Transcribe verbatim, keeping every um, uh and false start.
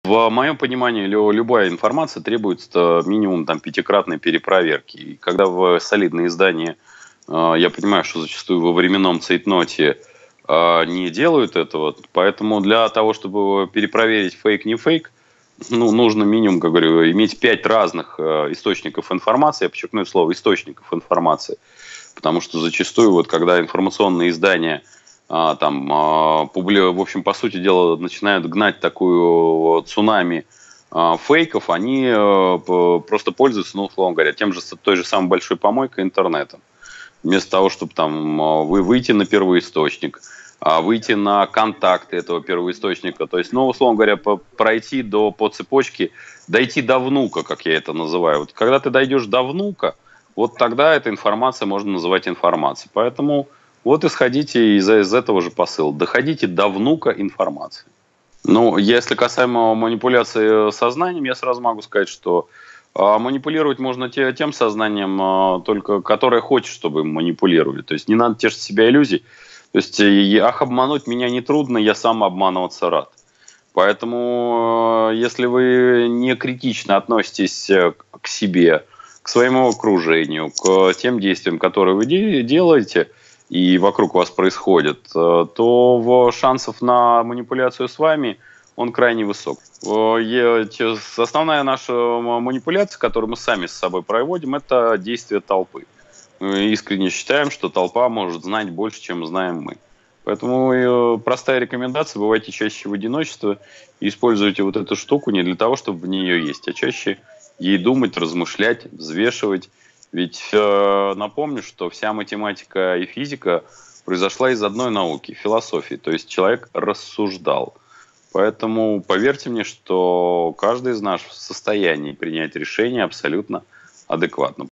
В моем понимании лю любая информация требует ста минимум там пятикратной перепроверки. И когда в солидные издания, а, я понимаю, что зачастую во временном цейтноте, а, не делают этого, поэтому для того, чтобы перепроверить фейк не фейк, ну, нужно минимум, как говорю, иметь пять разных, а, источников информации. Я подчеркну это слово "источников информации". Потому что зачастую, вот когда информационные издания, а, там, а, публи в общем, по сути дела, начинают гнать такую цунами, а, фейков, они, э, п просто пользуются, ну, условно говоря, тем же с той же самой большой помойкой- интернетом. Вместо того, чтоб там, а, вы выйти на первоисточник, а, выйти на контакты этого первоисточника, то есть, ну, условно говоря, по пройти до по цепочке, дойти до внука, как я это называю. Вот когда ты дойдешь до внука, вот тогда эта информация можно называть информацией. Поэтому вот исходите из из этого же посыла: доходите до внука информации. Ну, если касаемо манипуляции, э, сознанием, я сразу могу сказать, что, а, манипулировать можно те тем сознанием, а, только которое хочет, чтобы им манипулировали. То есть не надо тешить себя иллюзией. То есть, и ах, обмануть меня нетрудно, я сам обманываться рад. Поэтому, э, если вы не критично относитесь, э, к себе, к своему окружению, к тем действиям, которые вы де делаете и вокруг вас происходят, э, то в шансов на манипуляцию с вами, он крайне высок. О, е те с основная наша ма манипуляция, которую мы сами с собой проводим- это действие толпы. Мы искренне считаем, что толпа может знать больше, чем знаем мы. Поэтому, э, простая рекомендация: бывайте чаще в одиночестве и используйте вот эту штуку не для того, чтобы в нее есть, а чаще ей думать, размышлять, взвешивать. Ведь, э, напомню, что вся математика и физика произошла из одной науки- философии, то есть человек рассуждал. Поэтому поверьте мне, что каждый из нас в состоянии принять решение абсолютно адекватно.